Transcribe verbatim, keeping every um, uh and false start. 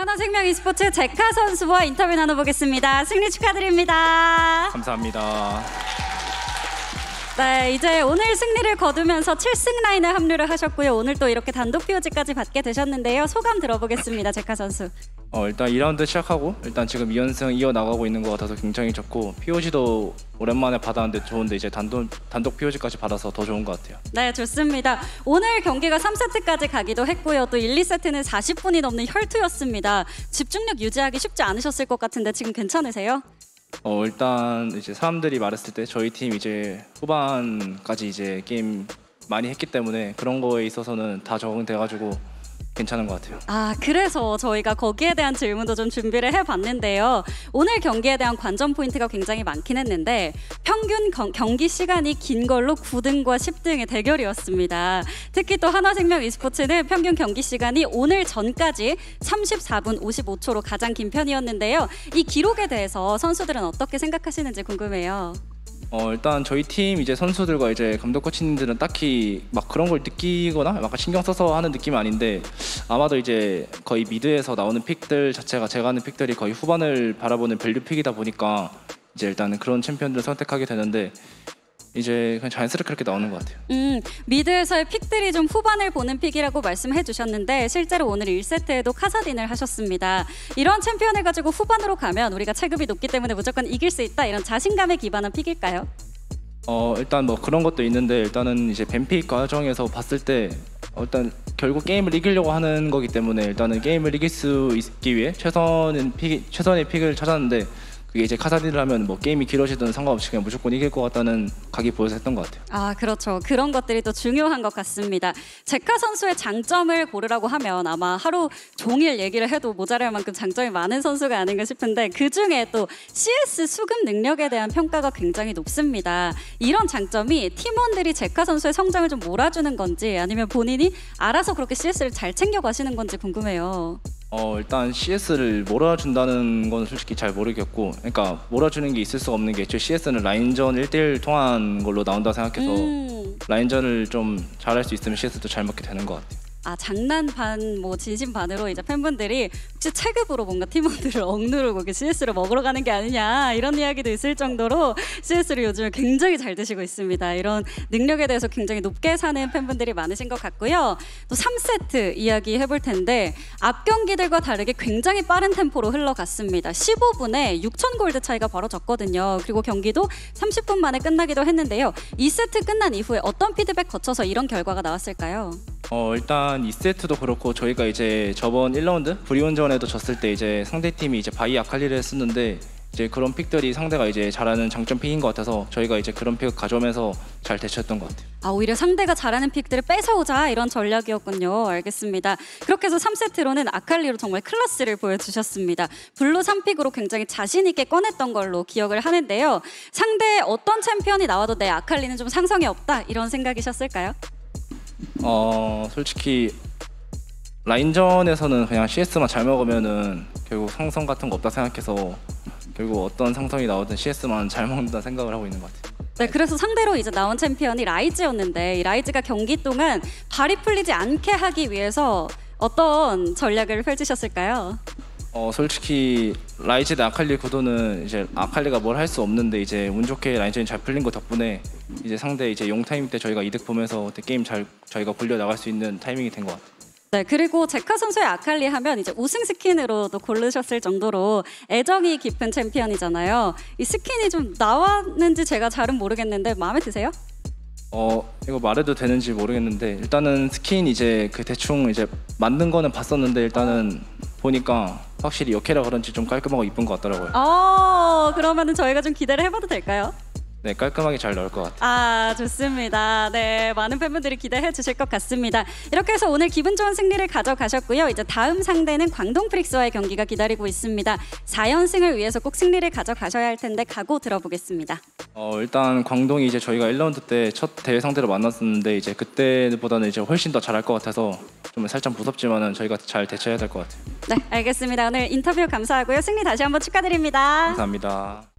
하나생명 e스포츠 제카 선수와 인터뷰 나눠보겠습니다. 승리 축하드립니다. 감사합니다. 네, 이제 오늘 승리를 거두면서 칠 승 라인에 합류를 하셨고요. 오늘 또 이렇게 단독 피오지까지 받게 되셨는데요. 소감 들어보겠습니다, 제카 선수. 어, 일단 이 라운드 시작하고 일단 지금 이 연승 이어나가고 있는 것 같아서 굉장히 좋고 피오지도 오랜만에 받았는데 좋은데 이제 단독, 단독 피오지까지 받아서 더 좋은 것 같아요. 네, 좋습니다. 오늘 경기가 삼 세트까지 가기도 했고요. 또 일, 이 세트는 사십 분이 넘는 혈투였습니다. 집중력 유지하기 쉽지 않으셨을 것 같은데 지금 괜찮으세요? 어, 일단 이제 사람들이 말했을 때 저희 팀 이제 후반까지 이제 게임 많이 했기 때문에 그런 거에 있어서는 다 적응돼가지고 괜찮은 것 같아요. 아, 그래서 저희가 거기에 대한 질문도 좀 준비를 해봤는데요. 오늘 경기에 대한 관전 포인트가 굉장히 많긴 했는데 평균 경, 경기 시간이 긴 걸로 구 등과 십 등의 대결이었습니다. 특히 또 하나생명 e스포츠는 평균 경기 시간이 오늘 전까지 삼십사 분 오십오 초로 가장 긴 편이었는데요. 이 기록에 대해서 선수들은 어떻게 생각하시는지 궁금해요. 어, 일단 저희 팀 이제 선수들과 이제 감독 코치님들은 딱히 막 그런 걸 느끼거나 막 신경 써서 하는 느낌은 아닌데 아마도 이제 거의 미드에서 나오는 픽들 자체가 제가 하는 픽들이 거의 후반을 바라보는 밸류 픽이다 보니까 이제 일단은 그런 챔피언들을 선택하게 되는데 이제 그냥 자연스럽게 그렇게 나오는 것 같아요. 음, 미드에서의 픽들이 좀 후반을 보는 픽이라고 말씀해 주셨는데 실제로 오늘 일 세트에도 카사딘을 하셨습니다. 이런 챔피언을 가지고 후반으로 가면 우리가 체급이 높기 때문에 무조건 이길 수 있다, 이런 자신감에 기반한 픽일까요? 어, 일단 뭐 그런 것도 있는데 일단은 이제 뱀픽 과정에서 봤을 때 어, 일단 결국 게임을 이기려고 하는 거기 때문에 일단은 게임을 이길 수 있기 위해 최선의 픽, 최선의 픽을 찾았는데 그게 이제 카사딘을 하면 뭐 게임이 길어지든 상관없이 그냥 무조건 이길 것 같다는 각이 보여서 했던 것 같아요. 아, 그렇죠. 그런 것들이 또 중요한 것 같습니다. 제카 선수의 장점을 고르라고 하면 아마 하루 종일 얘기를 해도 모자랄 만큼 장점이 많은 선수가 아닌가 싶은데 그중에 또 씨에스 수급 능력에 대한 평가가 굉장히 높습니다. 이런 장점이 팀원들이 제카 선수의 성장을 좀 몰아주는 건지 아니면 본인이 알아서 그렇게 씨에스를 잘 챙겨가시는 건지 궁금해요. 어, 일단 씨에스를 몰아준다는 건 솔직히 잘 모르겠고 그러니까 몰아주는 게 있을 수 없는 게 애초에 씨에스는 라인전 일 대 일 통한 걸로 나온다 생각해서 음. 라인전을 좀 잘할 수 있으면 씨에스도 잘 먹게 되는 것 같아요. 아, 장난 반, 뭐 진심 반으로 이제 팬분들이 혹시 체급으로 뭔가 팀원들을 억누르고 씨에스를 먹으러 가는 게 아니냐 이런 이야기도 있을 정도로 씨에스를 요즘에 굉장히 잘 드시고 있습니다. 이런 능력에 대해서 굉장히 높게 사는 팬분들이 많으신 것 같고요. 또 삼 세트 이야기 해볼 텐데 앞 경기들과 다르게 굉장히 빠른 템포로 흘러갔습니다. 십오 분에 육천 골드 차이가 벌어졌거든요. 그리고 경기도 삼십 분 만에 끝나기도 했는데요. 이 세트 끝난 이후에 어떤 피드백 거쳐서 이런 결과가 나왔을까요? 어, 일단 이 세트도 그렇고 저희가 이제 저번 일 라운드 브리온전에도 졌을 때 이제 상대팀이 이제 바이 아칼리를 했었는데 이제 그런 픽들이 상대가 이제 잘하는 장점 픽인 것 같아서 저희가 이제 그런 픽을 가져오면서 잘 대처했던 것 같아요. 아, 오히려 상대가 잘하는 픽들을 뺏어오자 이런 전략이었군요. 알겠습니다. 그렇게 해서 삼 세트로는 아칼리로 정말 클래스를 보여주셨습니다. 블루 삼 픽으로 굉장히 자신 있게 꺼냈던 걸로 기억을 하는데요. 상대 어떤 챔피언이 나와도 내 아칼리는 좀 상성이 없다 이런 생각이셨을까요? 어, 솔직히 라인전에서는 그냥 씨에스만 잘 먹으면은 결국 상성 같은 거 없다 생각해서 결국 어떤 상성이 나오든 씨에스만 잘 먹는다 생각을 하고 있는 것 같아요. 네, 그래서 상대로 이제 나온 챔피언이 라이즈였는데 이 라이즈가 경기 동안 발이 풀리지 않게 하기 위해서 어떤 전략을 펼치셨을까요? 어, 솔직히 라이즈 대 아칼리 구도는 이제 아칼리가 뭘 할 수 없는데 이제 운 좋게 라인전이 잘 풀린 것 덕분에 이제 상대 이제 용 타이밍 때 저희가 이득 보면서 게임 잘 저희가 굴려 나갈 수 있는 타이밍이 된 것 같아요. 네, 그리고 제카 선수의 아칼리 하면 이제 우승 스킨으로도 고르셨을 정도로 애정이 깊은 챔피언이잖아요. 이 스킨이 좀 나왔는지 제가 잘은 모르겠는데 마음에 드세요? 어, 이거 말해도 되는지 모르겠는데 일단은 스킨 이제 그 대충 이제 만든 거는 봤었는데 일단은 보니까 확실히 역해라 그런지 좀 깔끔하고 이쁜 것 같더라고요. 어, 그러면은 저희가 좀 기대를 해봐도 될까요? 네, 깔끔하게 잘 나올 것 같아요. 아, 좋습니다. 네, 많은 팬분들이 기대해 주실 것 같습니다. 이렇게 해서 오늘 기분 좋은 승리를 가져가셨고요. 이제 다음 상대는 광동 프릭스와의 경기가 기다리고 있습니다. 사 연승을 위해서 꼭 승리를 가져가셔야 할 텐데 각오 들어보겠습니다. 어, 일단 광동이 이제 저희가 일 라운드 때 첫 대회 상대로 만났었는데 이제 그때보다는 이제 훨씬 더 잘할 것 같아서 좀 살짝 무섭지만은 저희가 잘 대처해야 될 것 같아요. 네, 알겠습니다. 오늘 인터뷰 감사하고요. 승리 다시 한번 축하드립니다. 감사합니다.